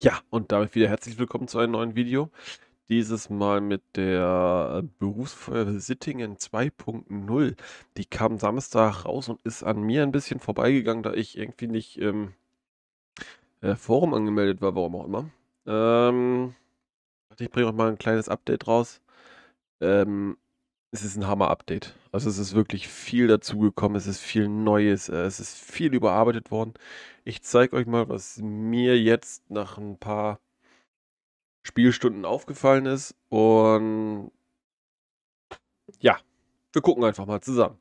Ja, und damit wieder herzlich willkommen zu einem neuen Video. Dieses Mal mit der Berufsfeuerwehr Sittingen 2.0. Die kam Samstag raus und ist an mir ein bisschen vorbeigegangen, da ich irgendwie nicht im Forum angemeldet war, warum auch immer. Ich bringe auch mal ein kleines Update raus. Ähm, Es ist ein Hammer-Update. Also es ist wirklich viel dazugekommen, es ist viel Neues, es ist viel überarbeitet worden. Ich zeige euch mal, was mir jetzt nach ein paar Spielstunden aufgefallen ist. Und ja, wir gucken einfach mal zusammen.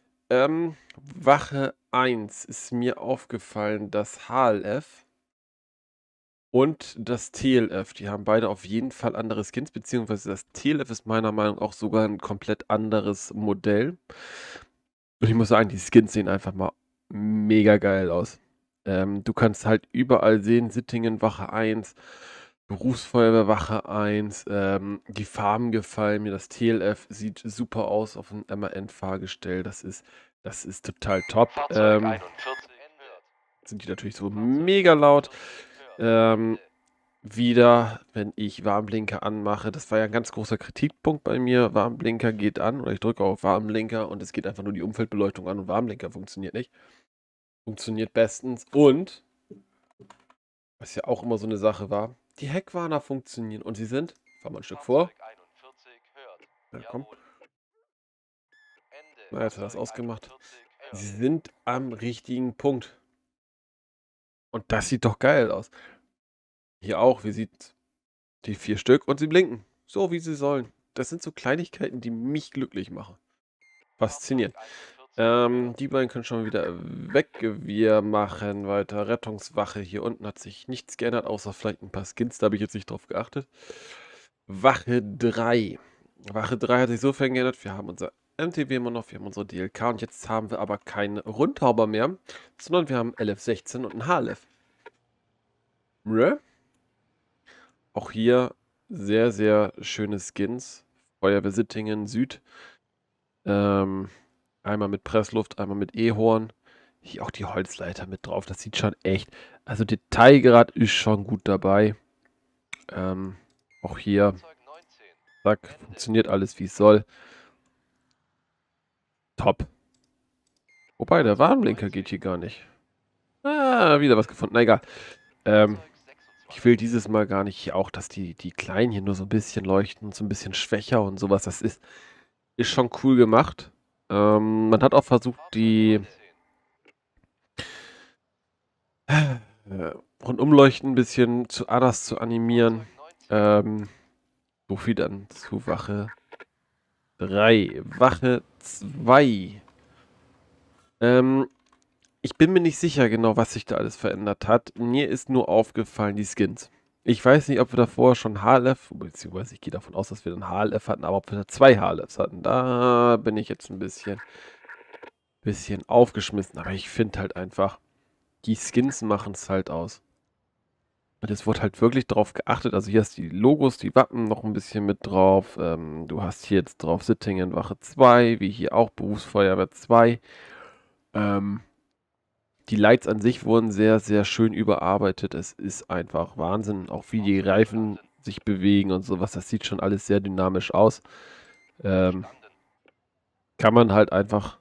Wache 1 ist mir aufgefallen, das HLF und das TLF, die haben beide auf jeden Fall andere Skins, beziehungsweise das TLF ist meiner Meinung nach auch sogar ein komplett anderes Modell. Und ich muss sagen, die Skins sehen einfach mal mega geil aus. Du kannst halt überall sehen, Sittingen Wache 1, Berufsfeuerwehr Wache 1, die Farben gefallen mir, das TLF sieht super aus auf 'n MAN-Fahrgestell, das ist total top. Fahrzeug 41 hört. Sind die natürlich so Fahrzeug mega laut. 41 hört. Ähm, Wieder, wenn ich Warnblinker anmache, das war ja 'n ganz großer Kritikpunkt bei mir, Warnblinker geht an oder ich drücke auf Warnblinker und es geht einfach nur die Umfeldbeleuchtung an und Warnblinker funktioniert nicht. Funktioniert bestens und, was ja auch immer so 'ne Sache war, die Heckwarner funktionieren und sie sind, fahr mal 'n Stück vor. Fahrzeug 41 hört. Ja, komm. Jawohl. Ende. Na, jetzt hat er's Fahrzeug ausgemacht. 41 Sie hört. sind am richtigen Punkt. Und das sieht doch geil aus. Hier auch, wie sieht die 4 Stück und sie blinken, so wie sie sollen. Das sind so Kleinigkeiten, die mich glücklich machen. Fahrzeug Faszinierend. 41 hört. Die beiden können schon wieder weg. Wir machen weiter. Rettungswache. Hier unten hat sich nichts geändert, außer vielleicht ein paar Skins. Da habe ich jetzt nicht drauf geachtet. Wache 3. Wache 3 hat sich sofern geändert. Wir haben unser MTW immer noch, wir haben unsere DLK und jetzt haben wir aber keinen Rundhauber mehr, sondern wir haben LF16 und ein HLF. Mrö? Auch hier sehr, sehr schöne Skins. Feuerwehr Sittingen Süd. Einmal mit Pressluft, einmal mit E-Horn. Hier auch die Holzleiter mit drauf. Das sieht schon echt. Also Detailgrad ist schon gut dabei. Auch hier, Fahrzeug 19. zack, Ende. funktioniert alles wie es soll. Top. Wobei, der Fahrzeug Warnblinker 19. geht hier gar nicht. Ah, wieder was gefunden. Na egal. Ähm, Fahrzeug Ich will 26. dieses Mal gar nicht hier auch, dass die Kleinen hier nur so ein bisschen leuchten, so ein bisschen schwächer und sowas. Das ist schon cool gemacht. Man hat auch versucht, Fahrzeug die 19. äh, Rundumleuchten ein bisschen anders zu animieren. Fahrzeug 19. So viel dann zu Wache 3. Wache 2. Ähm, Ich bin mir nicht sicher genau, was sich da alles verändert hat. Mir ist nur aufgefallen, die Skins. Ich weiß nicht, ob wir davor schon HLF, beziehungsweise ich gehe davon aus, dass wir dann HLF hatten, aber ob wir da 2 HLFs hatten, da bin ich jetzt ein bisschen aufgeschmissen. Aber ich finde halt einfach, die Skins machen es halt aus. Und es wurde halt wirklich darauf geachtet. Also hier hast du die Logos, die Wappen noch ein bisschen mit drauf. Du hast hier jetzt drauf Sittingen Wache 2, wie hier auch Berufsfeuerwehr 2. Ähm, Die Lights an sich wurden sehr, sehr schön überarbeitet. Es ist einfach Wahnsinn, auch wie die Fahrzeug Reifen verstanden. sich bewegen und sowas. Das sieht schon alles sehr dynamisch aus. Ähm, Verstanden. Kann man halt einfach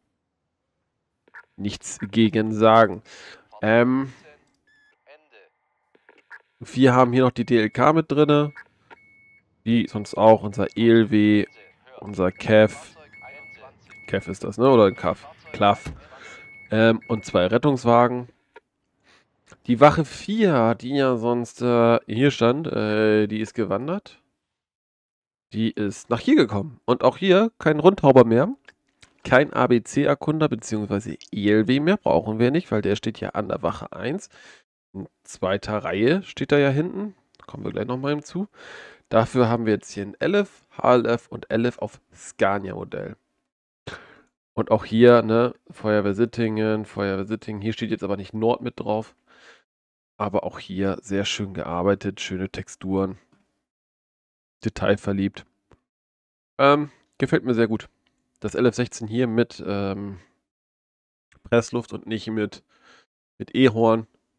nichts gegen sagen. Fahrzeug Ähm, 15. Ende. Wir haben hier noch die DLK mit drinne, wie sonst auch unser Fahrzeug ELW, 15 hört. unser CAF. Fahrzeug 21. CAF ist das, ne? Oder ein CAF? Fahrzeug CLAF. 21. Und 2 Rettungswagen. Die Wache 4, die ja sonst hier stand, die ist gewandert. Die ist nach hier gekommen. Und auch hier kein Rundhauber mehr. Kein ABC-Erkunder bzw. ELW mehr. Brauchen wir nicht, weil der steht ja an der Wache 1. In zweiter Reihe steht er ja hinten. Kommen wir gleich nochmal hinzu. Dafür haben wir jetzt hier ein LF, HLF und LF auf Scania-Modell. Und auch hier, ne, Feuerwehr Sittingen. Hier steht jetzt aber nicht Nord mit drauf. Aber auch hier sehr schön gearbeitet, schöne Texturen, detailverliebt. Gefällt mir sehr gut. Das LF16 hier mit Pressluft und nicht mit E-Horn.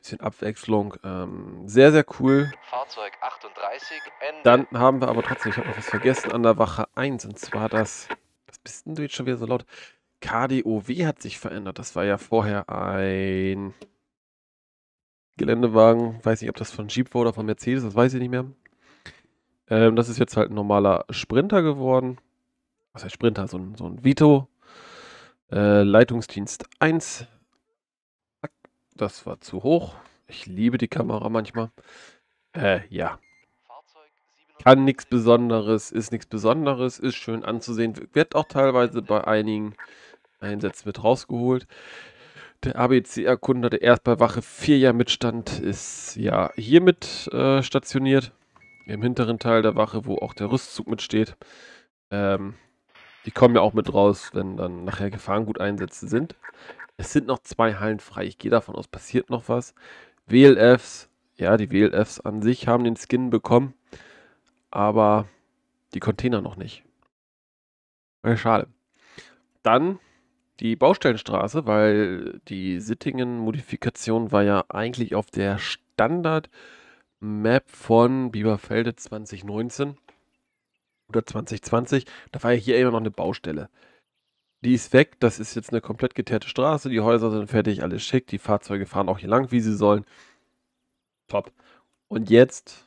Bisschen Abwechslung. Sehr, sehr cool. Fahrzeug 38, Ende. Dann haben wir aber trotzdem, ich habe noch was vergessen, an der Wache 1. Und zwar das, was bist denn du jetzt schon wieder so laut? KDOW hat sich verändert. Das war ja vorher ein Geländewagen. Weiß nicht, ob das von Jeep war oder von Mercedes, das weiß ich nicht mehr. Das ist jetzt halt ein normaler Sprinter geworden. Was heißt Sprinter? So ein Vito. Leitungsdienst 1. Das war zu hoch. Ich liebe die Kamera manchmal. Ja. Fahrzeug 37, Kann nichts Besonderes, ist schön anzusehen. Wird auch teilweise bei einigen Einsätzen mit rausgeholt. Der ABC-Erkunder, der erst bei Wache 4 ja mitstand, ist ja hier mit stationiert. Im hinteren Teil der Wache, wo auch der Rüstzug mitsteht. Die kommen ja auch mit raus, wenn dann nachher Gefahrenguteinsätze sind. Es sind noch 2 Hallen frei. Ich gehe davon aus, passiert noch was. WLFs, ja, die WLFs an sich haben den Skin bekommen, aber die Container noch nicht. Schade. Dann die Baustellenstraße, weil die Sittingen-Modifikation war ja eigentlich auf der Standard-Map von Bieberfelde 2019 oder 2020. Da war ja hier immer noch eine Baustelle. Die ist weg, das ist jetzt eine komplett geteerte Straße, die Häuser sind fertig, alles schick, die Fahrzeuge fahren auch hier lang, wie sie sollen. Top. Und jetzt,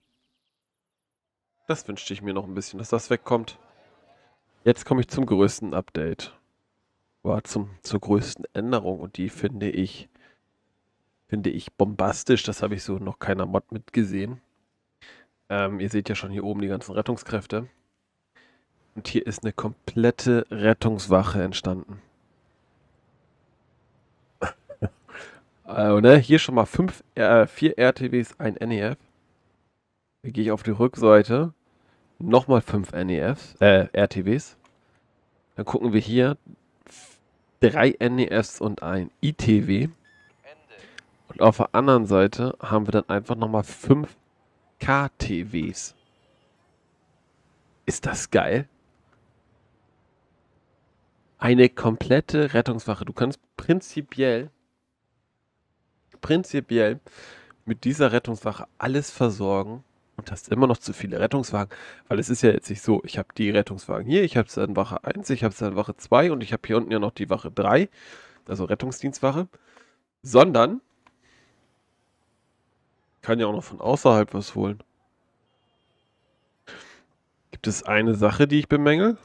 das wünschte ich mir noch ein bisschen, dass das wegkommt. Jetzt komme ich zum größten Update. Zur größten Änderung und die finde ich bombastisch. Das habe ich so noch keiner Mod mitgesehen. Ihr seht ja schon hier oben die ganzen Rettungskräfte. Und hier ist eine komplette Rettungswache entstanden. Ne? Hier schon mal 4 RTWs, ein NEF. Dann gehe ich auf die Rückseite. Nochmal 5 RTWs. Dann gucken wir hier 3 NEFs und ein ITW. Ende. Und auf der anderen Seite haben wir dann einfach nochmal 5 KTWs. Ist das geil? Eine komplette Rettungswache. Du kannst prinzipiell mit dieser Rettungswache alles versorgen und hast immer noch zu viele Rettungswagen, weil es ist ja jetzt nicht so, ich habe die Rettungswagen hier, ich habe es in Wache 1, ich habe es in Wache 2 und ich habe hier unten ja noch die Wache 3, also Rettungsdienstwache, sondern kann ja auch noch von außerhalb was holen. Gibt es eine Sache, die ich bemängel?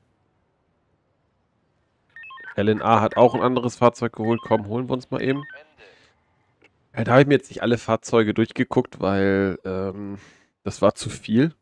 LNA hat auch ein anderes Fahrzeug geholt. Komm, holen wir uns mal eben. Ende. Ja, da habe ich mir jetzt nicht alle Fahrzeuge durchgeguckt, weil das war zu viel.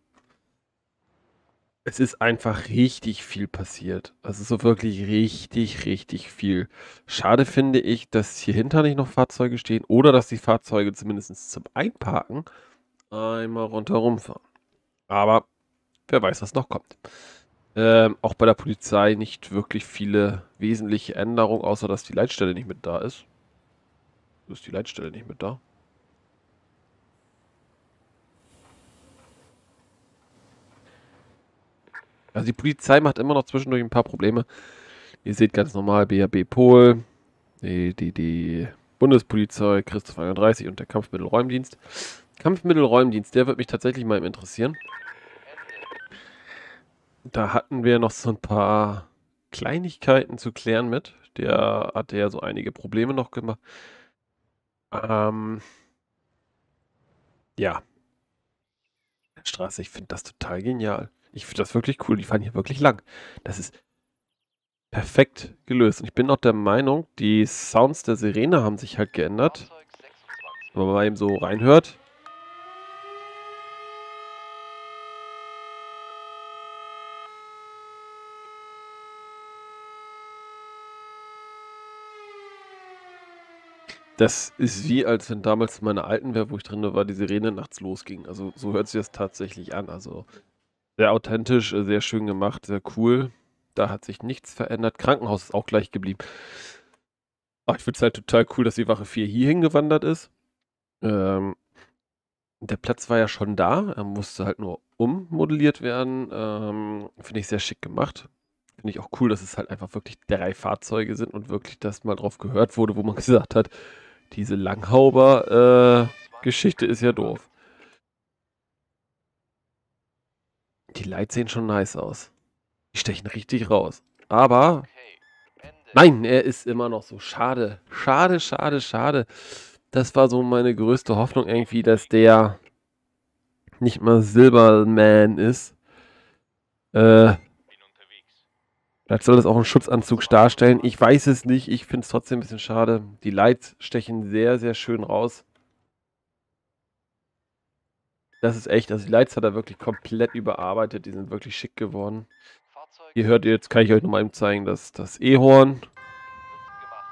Es ist einfach richtig viel passiert. Also so wirklich richtig, richtig viel. Schade finde ich, dass hier hinter nicht noch Fahrzeuge stehen oder dass die Fahrzeuge zumindest zum Einparken einmal rundherum fahren. Aber wer weiß, was noch kommt. Auch bei der Polizei nicht wirklich viele wesentliche Änderungen, außer dass die Leitstelle nicht mit da ist. So ist die Leitstelle nicht mit da. Also die Polizei macht immer noch zwischendurch ein paar Probleme. Ihr seht ganz normal BHB Pol, die Bundespolizei, Christoph 31 und der Kampfmittelräumdienst. Kampfmittelräumdienst, der wird mich tatsächlich mal interessieren. Da hatten wir noch so ein paar Kleinigkeiten zu klären mit. Der hatte ja so einige Probleme noch gemacht. Ja. Straße, ich finde das total genial. Ich finde das wirklich cool. Die fahren hier wirklich lang. Das ist perfekt gelöst. Und ich bin auch der Meinung, die Sounds der Sirene haben sich halt geändert. Fahrzeug 26. Wenn man mal eben so reinhört. Das ist wie, als wenn damals in meiner alten wäre, wo ich drin war, die Sirene nachts losging. Also so hört sich das tatsächlich an. Also sehr authentisch, sehr schön gemacht, sehr cool. Da hat sich nichts verändert. Krankenhaus ist auch gleich geblieben. Ach, ich finde es halt total cool, dass die Wache 4 hier hingewandert ist. Der Platz war ja schon da. Er musste halt nur ummodelliert werden. Finde ich sehr schick gemacht. Finde ich auch cool, dass es halt einfach wirklich 3 Fahrzeuge sind und wirklich das mal drauf gehört wurde, wo man gesagt hat, Diese Langhauber-Geschichte ist ja doof. Die Lights sehen schon nice aus. Die stechen richtig raus. Aber, Okay. Ende. nein, er ist immer noch so. Schade. Schade, schade, schade. Das war so meine größte Hoffnung irgendwie, dass der nicht mal Silberman ist. Vielleicht soll das auch einen Schutzanzug darstellen. Ich weiß es nicht. Ich finde es trotzdem ein bisschen schade. Die Lights stechen sehr, sehr schön raus. Das ist echt. Also die Lights hat er wirklich komplett überarbeitet. Die sind wirklich schick geworden. Fahrzeug Hier hört ihr, jetzt kann ich euch nochmal eben zeigen, das E-Horn. wird gemacht.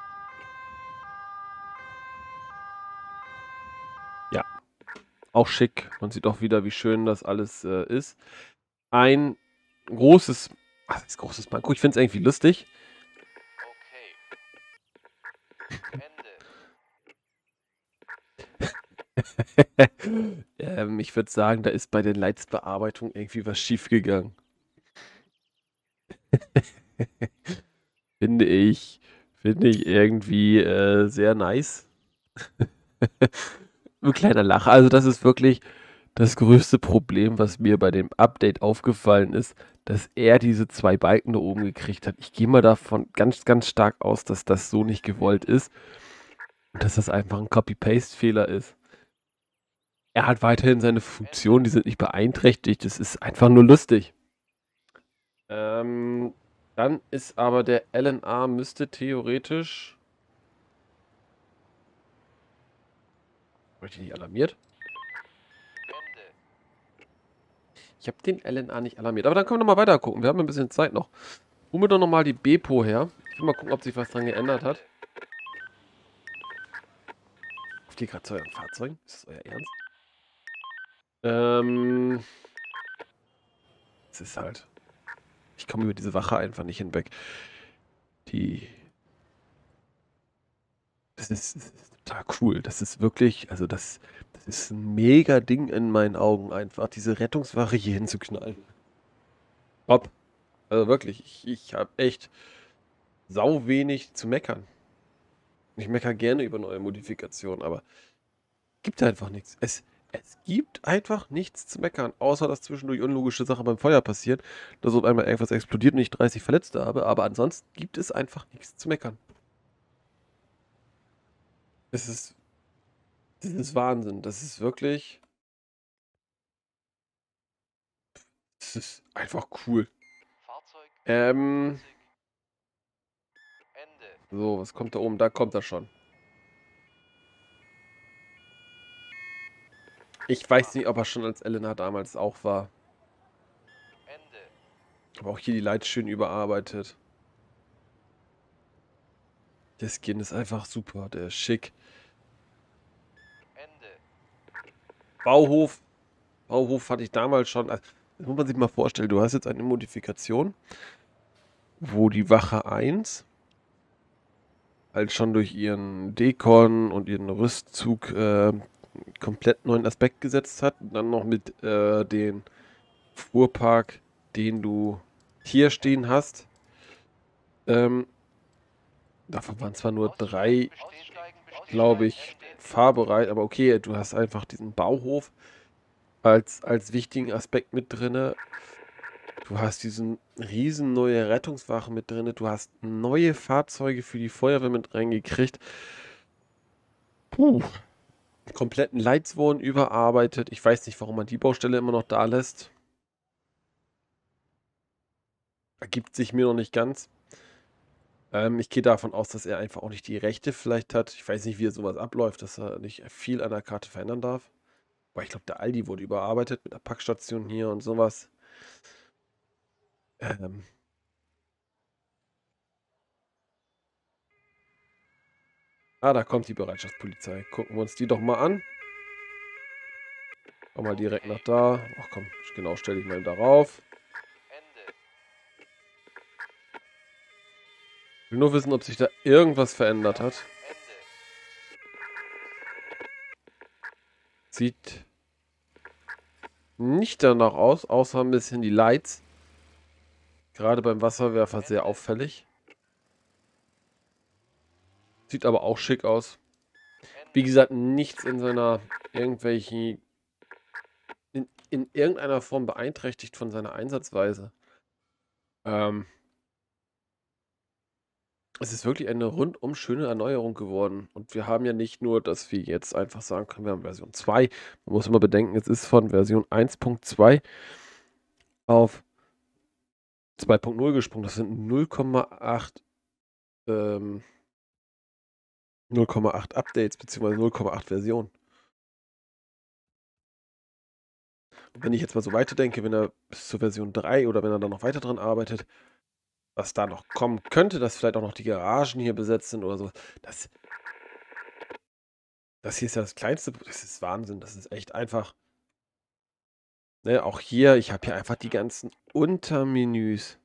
Ja, auch schick. Man sieht auch wieder, wie schön das alles ist. Ein großes, was ist großes Manko? Ich finde es irgendwie lustig. Okay. Ende. Ich würde sagen, da ist bei der Lights-Bearbeitung irgendwie was schief gegangen. Finde ich irgendwie sehr nice. Ein kleiner Lacher. Also das ist wirklich das größte Problem, was mir bei dem Update aufgefallen ist, dass er diese 2 Balken da oben gekriegt hat. Ich gehe mal davon ganz, ganz stark aus, dass das so nicht gewollt ist und dass das einfach ein Copy-Paste-Fehler ist. Er hat weiterhin seine Funktionen, die sind nicht beeinträchtigt. Das ist einfach nur lustig. Dann ist aber der LNA müsste theoretisch. Habe ich den nicht alarmiert? Ende. Ich habe den LNA nicht alarmiert. Aber dann können wir nochmal weiter gucken. Wir haben ein bisschen Zeit noch. Holen wir doch nochmal die Bepo her. Ich will mal gucken, ob sich was dran geändert hat. Auf die gerade zu euren Fahrzeugen? Ist das euer Ernst? Es ist halt. Ich komme über diese Wache einfach nicht hinweg. Das ist total cool. Das ist wirklich, also das ist ein mega Ding in meinen Augen einfach, diese Rettungswache hier hinzuknallen. Top. Also wirklich, ich habe echt sau wenig zu meckern. Ich meckere gerne über neue Modifikationen, aber gibt einfach nichts. Es gibt einfach nichts zu meckern, außer dass zwischendurch unlogische Sachen beim Feuer passieren, dass auf einmal irgendwas explodiert und ich 30 Verletzte habe, aber ansonsten gibt es einfach nichts zu meckern. Es ist, das ist Wahnsinn. Das ist wirklich, das ist einfach cool. Fahrzeug Ähm, 40. Ende. so, was kommt da oben? Da kommt er schon. Ich weiß nicht, ob er schon als Elena damals auch war. Ende. Aber auch hier die Lights schön überarbeitet. Der Skin ist einfach super, der ist schick. Ende. Bauhof hatte ich damals schon. Das muss man sich mal vorstellen. Du hast jetzt eine Modifikation, wo die Wache 1 halt schon durch ihren Dekon und ihren Rüstzug komplett neuen Aspekt gesetzt hat. Und dann noch mit den Fuhrpark, den du hier stehen hast. Davon waren zwar nur 3, glaube ich, fahrbereit, aber okay, du hast einfach diesen Bauhof als wichtigen Aspekt mit drinne. Du hast diesen riesen neue Rettungswache mit drinne. Du hast neue Fahrzeuge für die Feuerwehr mit reingekriegt. Puh. Die kompletten Lights wurden überarbeitet. Ich weiß nicht, warum man die Baustelle immer noch da lässt. Ergibt sich mir noch nicht ganz. Ich gehe davon aus, dass er einfach auch nicht die Rechte vielleicht hat. Ich weiß nicht, wie sowas abläuft, dass er nicht viel an der Karte verändern darf. Aber ich glaube, der Aldi wurde überarbeitet mit der Packstation hier und sowas. Ähm. Da kommt die Bereitschaftspolizei. Gucken wir uns die doch mal an. Komm mal direkt nach da. Ach komm, genau, stelle ich mal darauf. Ende. Ich will nur wissen, ob sich da irgendwas verändert hat. Ende. Sieht nicht danach aus, außer ein bisschen die Lights. Gerade beim Wasserwerfer sehr auffällig. Sieht aber auch schick aus. Wie gesagt, nichts in seiner irgendwelchen in irgendeiner Form beeinträchtigt von seiner Einsatzweise. Ähm, Es ist wirklich eine rundum schöne Erneuerung geworden. Und wir haben ja nicht nur, dass wir jetzt einfach sagen können, wir haben Version 2. Man muss immer bedenken, es ist von Version 1.2 auf 2.0 gesprungen. Das sind 0,8 ähm, 0,8 Updates bzw. 0,8 Versionen. Und wenn ich jetzt mal so weiterdenke, wenn er bis zur Version 3 oder wenn er dann noch weiter dran arbeitet, was da noch kommen könnte, dass vielleicht auch noch die Garagen hier besetzt sind oder so. Das hier ist ja das Kleinste. Das ist Wahnsinn. Das ist echt einfach. Ne, auch hier, ich habe hier einfach die ganzen Untermenüs.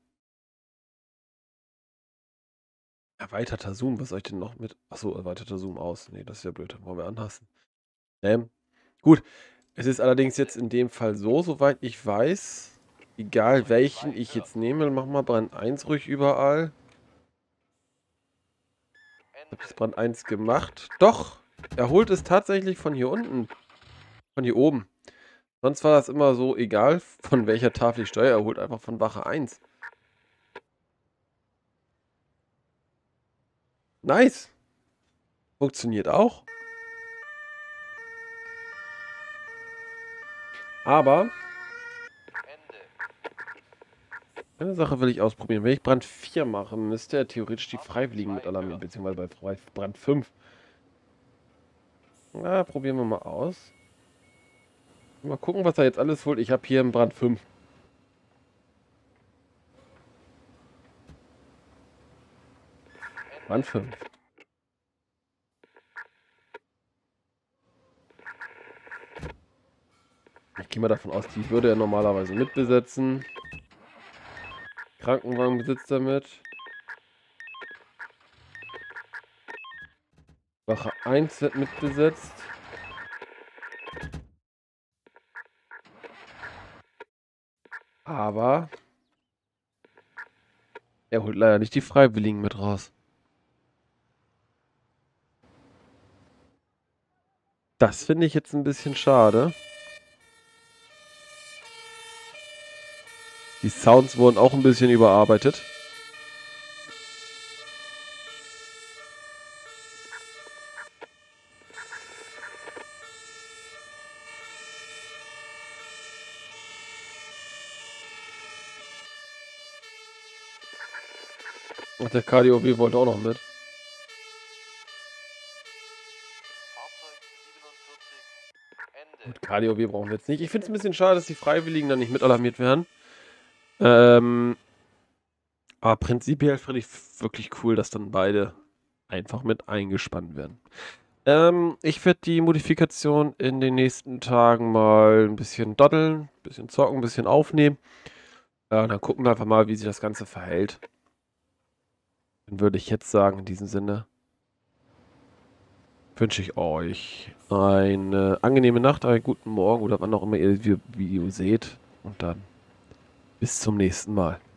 Erweiterter Zoom, was soll ich denn noch mit? Achso, erweiterter Zoom aus. Nee, das ist ja blöd, dann wollen wir anpassen. Gut, es ist allerdings jetzt in dem Fall so, soweit ich weiß, egal welchen ich jetzt nehme, mach mal Brand 1 ruhig überall. Ich habe das Brand 1 gemacht. Doch, er holt es tatsächlich von hier unten. Von hier oben. Sonst war das immer so, egal von welcher Tafel ich steuere, er holt einfach von Wache 1. Nice. Funktioniert auch. Aber eine Sache will ich ausprobieren. Wenn ich Brand 4 mache, müsste er theoretisch die Freiwilligen mit alarmieren, beziehungsweise bei Brand 5. Na, probieren wir mal aus. Mal gucken, was er jetzt alles holt. Ich habe hier einen Brand 5. Brand 5. Ich gehe mal davon aus, die würde er normalerweise mitbesetzen. Krankenwagen besitzt er mit. Wache 1 wird mitbesetzt. Aber er holt leider nicht die Freiwilligen mit raus. Das finde ich jetzt ein bisschen schade. Die Sounds wurden auch ein bisschen überarbeitet. Und der KDOW wollte auch noch mit. Fahrzeug 47. Ende. Gut, KDOW brauchen wir jetzt nicht. Ich finde es ein bisschen schade, dass die Freiwilligen dann nicht mit alarmiert werden. Aber prinzipiell finde ich wirklich cool, dass dann beide einfach mit eingespannt werden. Ich werde die Modifikation in den nächsten Tagen mal ein bisschen doddeln, ein bisschen zocken, ein bisschen aufnehmen. Dann gucken wir einfach mal, wie sich das Ganze verhält. Dann würde ich jetzt sagen, in diesem Sinne wünsche ich euch eine angenehme Nacht, einen guten Morgen oder wann auch immer ihr das Video seht. Und dann bis zum nächsten Mal.